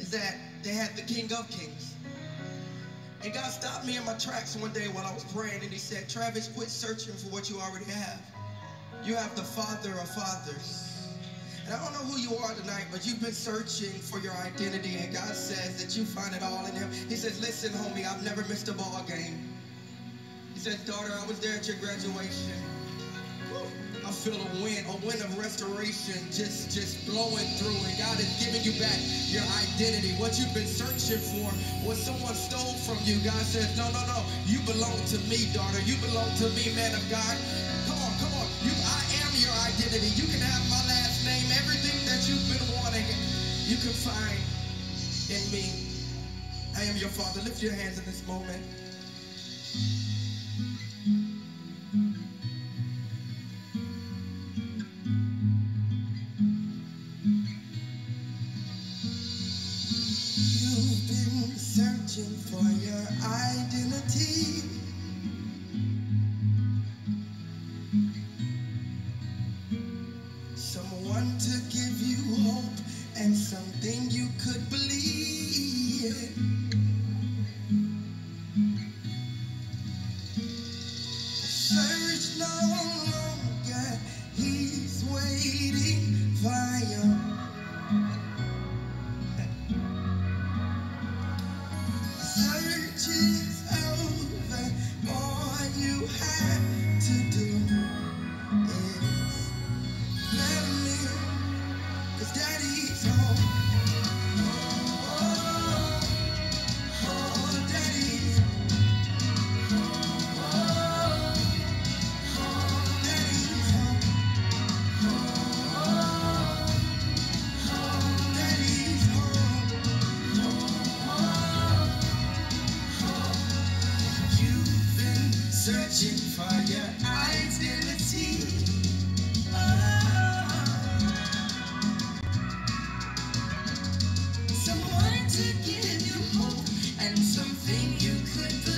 is that they had the King of Kings. And God stopped me in my tracks one day while I was praying, and he said, Travis, quit searching for what you already have. You have the Father of fathers. And I don't know who you are tonight, but you've been searching for your identity, and God says that you find it all in him. He says, listen, homie, I've never missed a ball game. He says, daughter, I was there at your graduation. Woo. I feel a wind of restoration just blowing through, and God is giving you back your identity. What you've been searching for, what someone stole from you, God says, no, you belong to me, daughter. You belong to me, man of God. Come on. I am your identity. You can have my last name. Everything that you've been wanting, you can find in me. I am your Father. Lift your hands in this moment. You've been searching for your identity. Someone to give you hope and something you could believe. Search no longer, he's waiting for you. Search is over, all you have to do is let him in, 'cause daddy's home. Daddy's searching for your identity. Someone to give you hope and something you could believe.